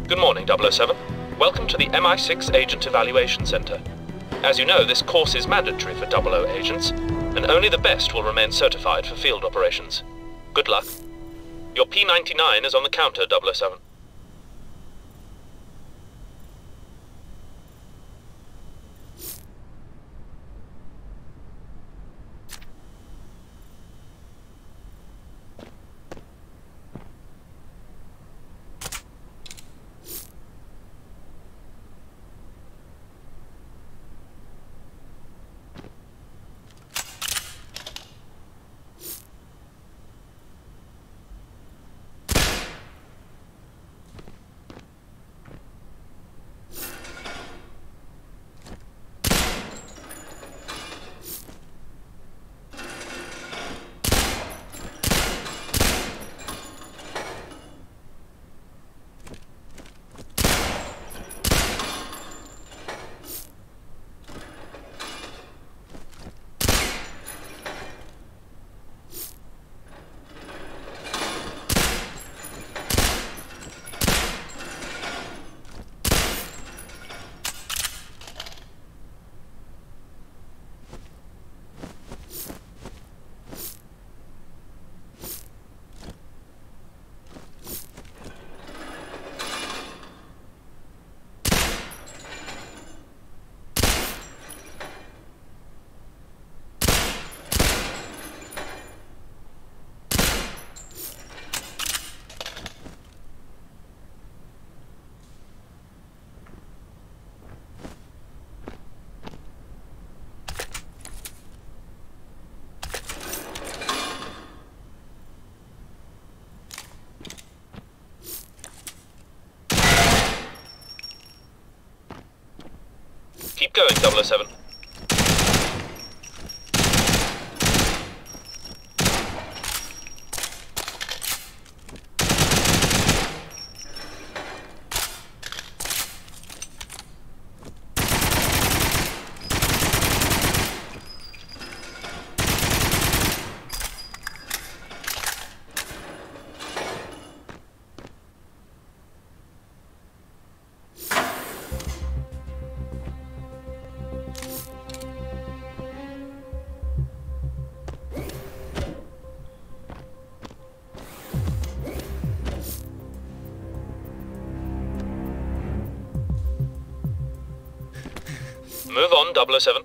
Good morning, 007. Welcome to the MI6 Agent Evaluation Center. As you know, this course is mandatory for 00 agents, and only the best will remain certified for field operations. Good luck. Your P-99 is on the counter, 007. Keep going, 007. Move on, 007.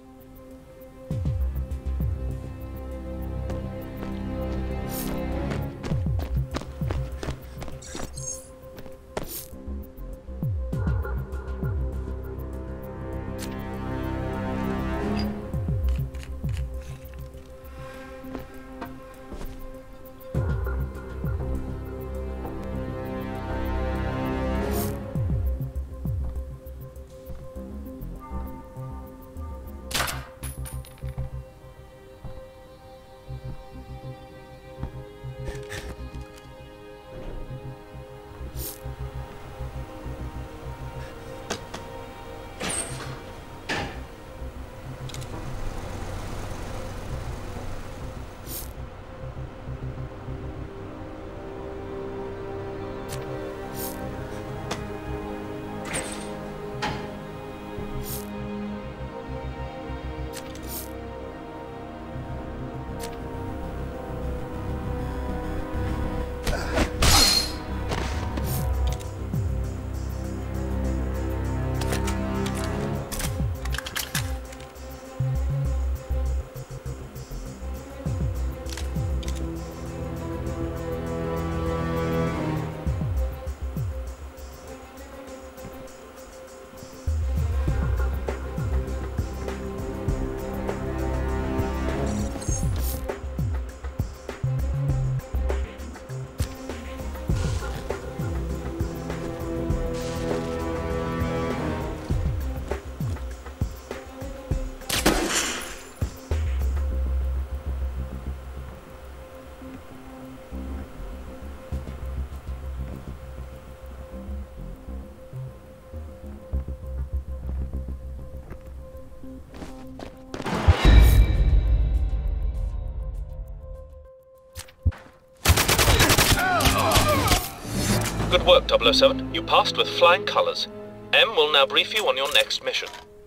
Good work, 007. You passed with flying colors. M will now brief you on your next mission.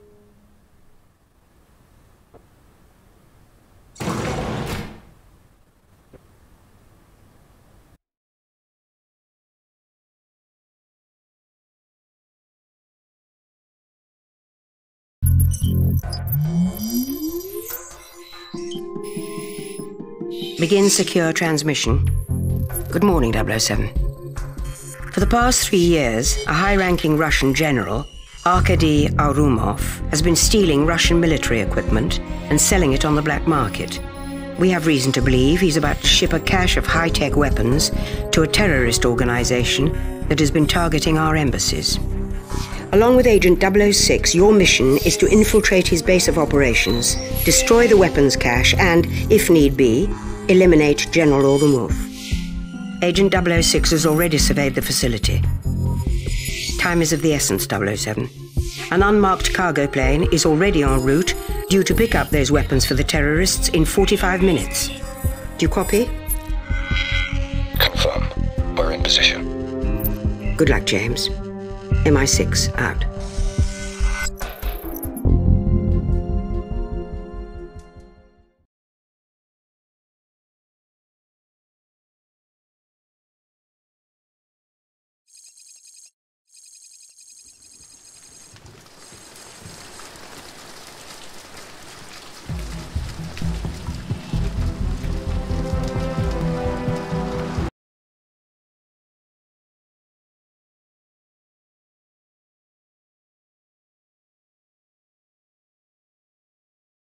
Begin secure transmission. Good morning, 007. For the past 3 years, a high-ranking Russian general, Arkady Arumov, has been stealing Russian military equipment and selling it on the black market. We have reason to believe he's about to ship a cache of high-tech weapons to a terrorist organization that has been targeting our embassies. Along with Agent 006, your mission is to infiltrate his base of operations, destroy the weapons cache, and, if need be, eliminate General Arumov. Agent 006 has already surveyed the facility. Time is of the essence, 007. An unmarked cargo plane is already en route, due to pick up those weapons for the terrorists in 45 minutes. Do you copy? Confirm. We're in position. Good luck, James. MI6 out.